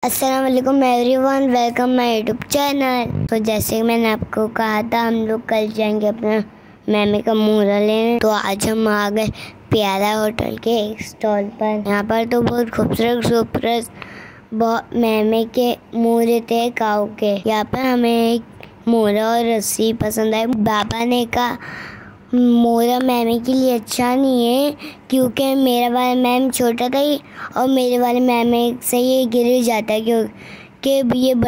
अस्सलाम वालेकुम everyone, welcome my YouTube channel. तो जैसे मैंने आपको कहा था, हम लोग कल जाएंगे अपना मैमे का मूरा लेने। तो आज हम आ गए प्यारा होटल के एक स्टॉल पर। यहाँ पर तो बहुत खूबसूरत बहुत मैमे के मूरे थे काऊ के। यहाँ पर हमें एक मोरा और रस्सी पसंद आई। बाबा ने कहा मोरा मैमे के लिए अच्छा नहीं है, क्योंकि मेरा वाला मैम छोटा था और मेरे वाले मैमे से ये गिर जाता है, क्योंकि ये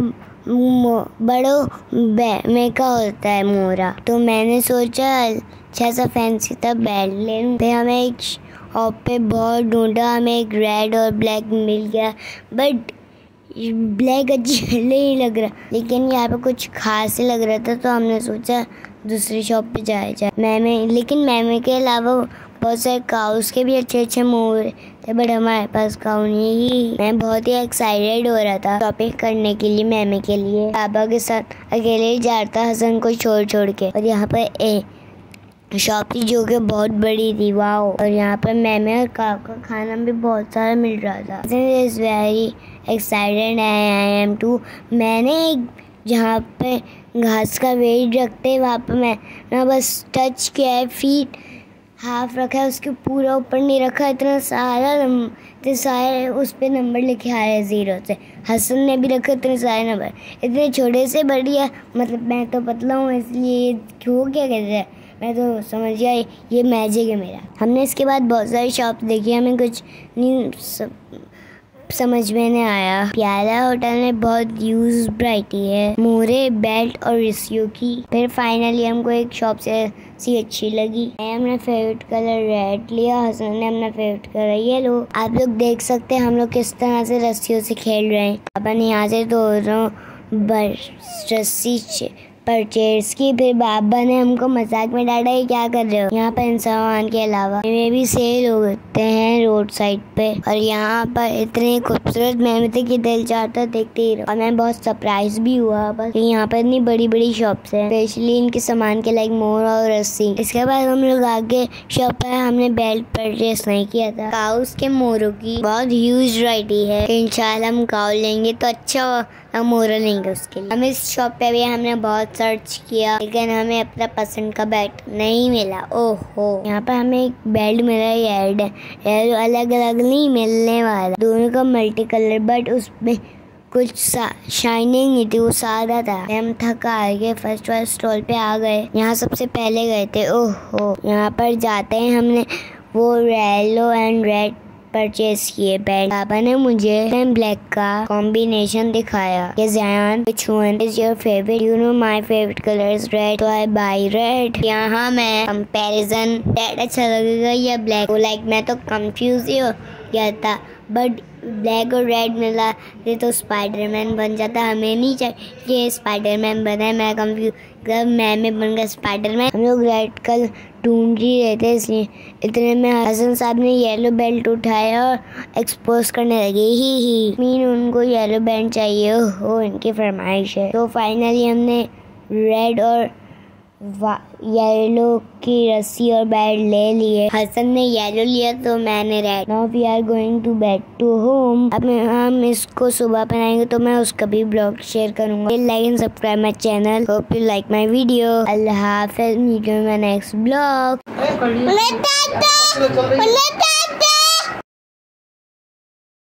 बड़ों मैमे का होता है मोरा। तो मैंने सोचा अच्छा सा फैंसी था बेल्ट ले लूँ। फिर हमें एक शॉप पे बहुत ढूंढा, हमें एक रेड और ब्लैक मिल गया, बट ब्लैक अच्छा नहीं लग रहा, लेकिन यहाँ पे कुछ खास लग रहा था। तो हमने सोचा दूसरी शॉप पे जाए लेकिन मैमे के अलावा बहुत सारे काउस के भी अच्छे मोर थे, बट हमारे पास काउ नहीं ही। मैं बहुत ही एक्साइटेड हो रहा था शॉपिंग करने के लिए मैमे के लिए। बाबा के साथ अकेले ही जा रहा था हसन को छोड़ के। और यहाँ पर शॉप थी जो कि बहुत बड़ी थी, वाओ। और यहाँ पर मैमे और काऊ का खाना भी बहुत सारा मिल रहा था। Is very excited I am too. मैंने जहाँ पे घास का वेट रखते हैं वहाँ पे मैं ना बस टच किया है, फीट हाफ रखा है, उसके पूरा ऊपर नहीं रखा। इतना सारे उस पर नंबर लिखे आ रहे हैं 0 से। हसन ने भी रखे इतने सारे नंबर, इतने छोटे से बढ़िया। मतलब मैं तो पतला हूँ, इसलिए क्यों क्या कहते हैं, मैं तो समझ गया ये मैजिक है मेरा। हमने इसके बाद बहुत सारी शॉप देखी, हमें कुछ नहीं समझ में नहीं आया। प्यारा होटल में बहुत यूज वैरायटी है, मोरे बेल्ट और रस्सियों की। फिर फाइनली हमको एक शॉप से सी अच्छी लगी। मैं अपना फेवरेट कलर रेड लिया, हसन ने अपना फेवरेट कलर येलो। आप लोग देख सकते हैं हम लोग किस तरह से रस्सियों से खेल रहे हैं। अपन यहाँ से दोनों रस्सी परचेज की। फिर बाबा ने हमको मजाक में डांटा, ये क्या कर रहे हो, यहाँ पर इन सामान के अलावा में भी सेल होते हैं रोड साइड पे। और यहाँ पर इतने खूबसूरत मैमे थे कि दिल चाहता देखते ही रहो। और मैं बहुत सरप्राइज भी हुआ बस कि यहाँ पर इतनी बड़ी शॉप्स हैं, स्पेशली इनके सामान के लाइक मोर और रस्सी। इसके बाद हम लोग आगे शॉप पर हमने बेल्ट परचेज नहीं किया था। काउस के मोरों की बहुत ह्यूज वैरायटी है। इंशाल्लाह हम काऊ लेंगे तो अच्छा हम मोरा लेंगे उसके लिए। हम इस शॉप पे भी हमने बहुत सर्च किया, लेकिन हमें अपना पसंद का बेल्ट नहीं मिला। ओहो, यहाँ पर हमें एक बेल्ट मिला है, अलग अलग नहीं मिलने वाला, दोनों का मल्टी कलर, बट उसमें कुछ शाइनिंग नहीं थी, वो सादा था। हम थक आ गए, फर्स्ट वाले स्टॉल पे आ गए, यहाँ सबसे पहले गए थे। ओहो, यहाँ पर जाते हैं हमने वो येलो एंड रेड परचेज किए बेल्ट। पापा ने मुझे ब्लैक का कॉम्बिनेशन दिखाया कि Zayan which one is your favorite? You know my favorite color is red, so I buy red। यहाँ मैं कंपैरिजन रेड अच्छा लगेगा या ब्लैक, लाइक मैं तो कंफ्यूज ही हो गया था, बट ब्लैक और रेड मिला ये तो स्पाइडरमैन बन जाता। हमें नहीं चाहिए स्पाइडरमैन बना है, मैं कंफ्यूज मैमे बन गया स्पाइडरमैन। हम लोग रेड कलर ढूंढ ही रहे थे, इसलिए इतने में हसन साहब ने येलो बेल्ट उठाया और एक्सपोज करने लगे ही मीन उनको येलो बेल्ट चाहिए हो, इनकी फरमाइश है। तो फाइनली हमने रेड और येलो की रस्सी और बेल्ट ले लिए। हसन ने येलो लिया तो मैंने red. Now we are going to back to home. अब हम इसको सुबह पहनाएंगे तो मैं उसका भी ब्लॉग शेयर करूंगा। Like and subscribe my channel. Hope you like my video. अल्लाह हाफिज़, meet you in my next blog.